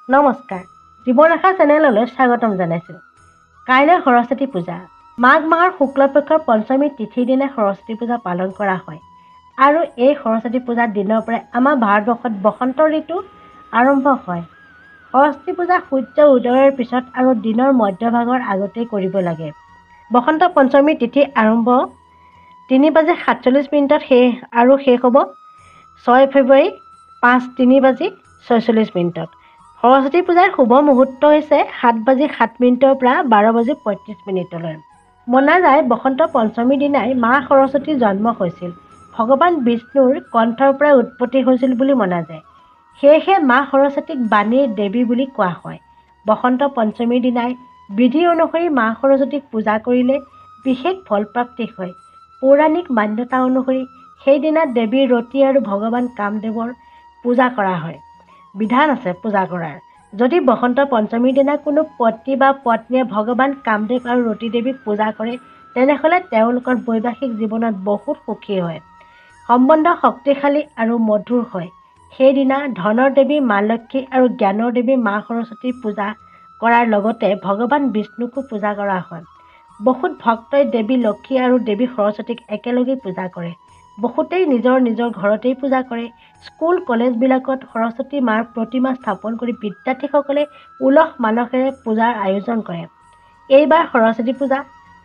নমস্কাৰ, জীৱনৰেখা চেনেললৈ স্বাগতম জনাইছোঁ। কাইলৈ সৰস্বতী পূজা। মাঘ মাহৰ শুক্লপক্ষৰ পঞ্চমী তিথিৰ দিনা সৰস্বতী পূজা পালন কৰা হয়। আৰু এই সৰস্বতী পূজাৰ দিনৰ পৰাই আমাৰ ভাৰতবৰ্ষত বসন্ত ঋতু আৰম্ভ হয়। সৰস্বতী পূজা সূৰ্য উদয়ৰ পিছত আৰু দিনৰ মধ্যভাগৰ আগতেই কৰিব লাগে। বসন্ত পঞ্চমী তিথি আৰম্ভ 3:47 শেষ হ'ব 6 ফেব্ৰুৱাৰী 5:46। সৰস্বতী পূজাৰ শুভ মুহূৰ্ত হৈছে 7:07 পৰা 12:35। মনা যায় বসন্ত পঞ্চমীৰ দিনাই মা সৰস্বতীৰ জন্ম হৈছিল। ভগৱান বিষ্ণুৰ কণ্ঠৰ পৰা উৎপত্তি হৈছিল বুলি মনা যায়। সেয়েহে মা সৰস্বতীক বাণীৰ দেৱী বুলি কোৱা হয়। বসন্ত পঞ্চমীৰ দিনাই বিধি অনুসৰি মা সৰস্বতীক পূজা কৰিলে বিশেষ ফলপ্ৰাপ্তি হয়। পৌৰাণিক মান্যতা অনুসৰি সেইদিনা দেৱী ৰতি আৰু ভগৱান কামদেৱৰ পূজা কৰা হয়। বিধান আছে পূজা কৰাৰ। যদি বসন্ত পঞ্চমীৰ দিনা কোনো পতি বা পত্নীয়ে ভগৱান কামদেৱ আৰু ৰতি দেৱীক পূজা কৰে, তেনেহ'লে তেওঁলোকৰ বৈবাহিক জীৱনত বহুত সুখী হয়। সম্বন্ধ শক্তিশালী আৰু মধুৰ হয়। সেইদিনা ধনৰ দেৱী মা লক্ষ্মী আৰু জ্ঞানৰ দেৱী মা সৰস্বতীৰ পূজা কৰাৰ লগতে ভগৱান বিষ্ণুকো পূজা কৰা হয়। বহুত ভক্তই দেৱী লক্ষ্মী আৰু দেৱী সৰস্বতীক একেলগে পূজা কৰে। বহুতেই নিজৰ নিজৰ ঘৰতেই পূজা কৰে। স্কুল কলেজবিলাকত সৰস্বতী মাৰ প্ৰতিমা স্থাপন কৰি বিদ্যাৰ্থীসকলে উলহ মালহেৰে পূজাৰ আয়োজন কৰে। এইবাৰ সৰস্বতী পূজা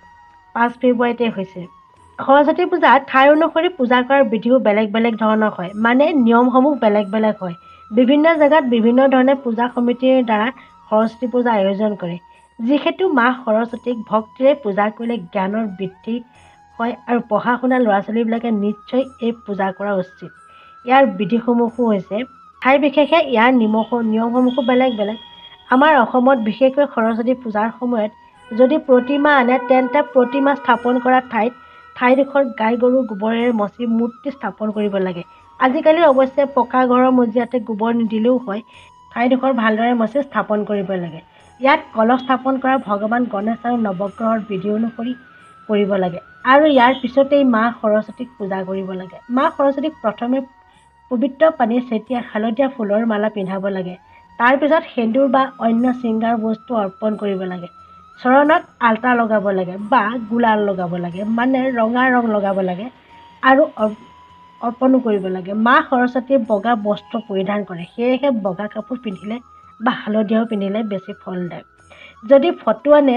5 ফেব্ৰুৱাৰীতে হৈছে। সৰস্বতী পূজা ঠাই অনুসৰি পূজা কৰাৰ বিধিও বেলেগ বেলেগ ধৰণৰ হয়, মানে নিয়মসমূহ বেলেগ বেলেগ হয়। বিভিন্ন জেগাত বিভিন্ন ধৰণে পূজা সমিতিৰ দ্বাৰা সৰস্বতী পূজা আয়োজন কৰে। যিহেতু মা সৰস্বতীক ভক্তিৰে পূজা কৰিলে জ্ঞানৰ বৃদ্ধি হয় আৰু পঢ়া শুনা ল'ৰা-ছোৱালীবিলাকে নিশ্চয় এই পূজা কৰা উচিত। ইয়াৰ বিধিসমূহো হৈছে ঠাই বিশেষে ইয়াৰ নিয়মসমূহো বেলেগ বেলেগ। আমাৰ অসমত বিশেষকৈ সৰস্বতী পূজাৰ সময়ত যদি প্ৰতিমা আনে, তেন্তে প্ৰতিমা স্থাপন কৰা ঠাইডোখৰ গাই গৰুৰ গোবৰেৰে মচি মূৰ্তি স্থাপন কৰিব লাগে। আজিকালি অৱশ্যে পকা ঘৰৰ মজিয়াতে গোবৰ নিদিলেও হয়, ঠাইডোখৰ ভালদৰে মচি স্থাপন কৰিব লাগে। ইয়াত কলহ স্থাপন কৰা ভগৱান গণেশ আৰু নৱগ্ৰহৰ বিধি অনুসৰি কৰিব লাগে আৰু ইয়াৰ পিছতেই মা সৰস্বতীক পূজা কৰিব লাগে। মা সৰস্বতীক প্ৰথমে পবিত্ৰ পানী ছটিয়াই হালধীয়া ফুলৰ মালা পিন্ধাব লাগে। তাৰ পিছত সেন্দুৰ বা অন্য শৃংগাৰ বস্তু অৰ্পণ কৰিব লাগে। চৰণত আলতা লগাব লাগে বা গুলাল লগাব লাগে, মানে ৰঙা ৰং লগাব লাগে আৰু অৰ্পণো কৰিব লাগে। মা সৰস্বতীয়ে বগা বস্ত্ৰ পৰিধান কৰে, সেয়েহে বগা কাপোৰ পিন্ধিলে বা হালধীয়াও পিন্ধিলে বেছি ফলদায়ক। যদি ফটো আনে,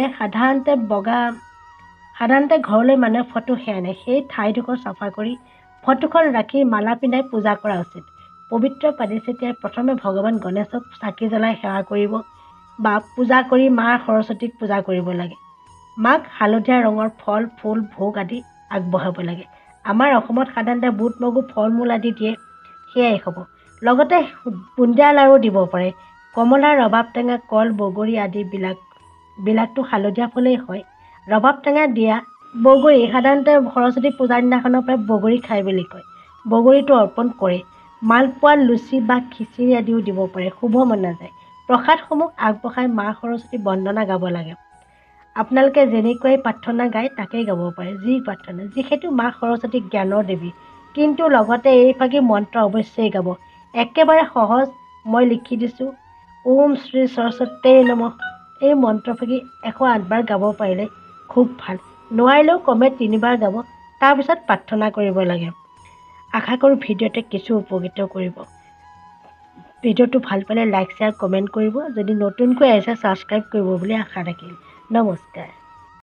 সাধাৰণতে ঘৰলৈ মানুহে ফটোহে আনে, সেই ঠাইডোখৰ চাফা কৰি ফটোখন ৰাখি মালা পিন্ধাই পূজা কৰা উচিত। পবিত্ৰ পানী ছটিয়াই প্ৰথমে ভগৱান গণেশক চাকি জ্বলাই সেৱা কৰিব বা পূজা কৰি মা সৰস্বতীক পূজা কৰিব লাগে। মাক হালধীয়া ৰঙৰ ফল, ফুল, ভোগ আদি আগবঢ়াব লাগে। আমাৰ অসমত সাধাৰণতে বুট, মগু, ফল মূল আদি দিয়ে, সেয়াই হ'ব। লগতে বুন্দিয়া লাড়ু দিব পাৰে। কমলা, ৰবাব টেঙা, কল, বগৰী আদিবিলাকতো হালধীয়া ফলেই হয়। ৰবাব টেঙা দিয়া, বগৰী সাধাৰণতে সৰস্বতী পূজাৰ দিনাখনৰ পৰাই বগৰী খায় বুলি কয়। বগৰীটো অৰ্পণ কৰে। মালপোৱা, লুচি বা খিচিৰি আদিও দিব পাৰে, শুভ মনা যায়। প্ৰসাদসমূহ আগবঢ়াই মা সৰস্বতী বন্দনা গাব লাগে। আপোনালোকে যেনেকৈ প্ৰাৰ্থনা গায় তাকেই গাব পাৰে, যি প্ৰাৰ্থনা। যিহেতু মা সৰস্বতী জ্ঞানৰ দেৱী, কিন্তু লগতে এইভাগি মন্ত্ৰ অৱশ্যেই গাব। একেবাৰে সহজ, মই লিখি দিছোঁ। ওম শ্ৰী সৰস্বতী নমঃ। এই মন্ত্ৰফাকি 108 বাৰ গাব পাৰিলে খুব ভাল। নোৱাৰিলেও কমে 3 বাৰ গাব, তাৰপিছত প্ৰাৰ্থনা কৰিব লাগে। আশা কৰোঁ ভিডিঅ'তে কিছু উপকৃত কৰিব। ভিডিঅ'টো ভাল পালে লাইক, শ্বেয়াৰ, কমেণ্ট কৰিব। যদি নতুনকৈ আহিছে ছাবস্ক্ৰাইব কৰিব বুলি আশা থাকিল। নমস্কাৰ।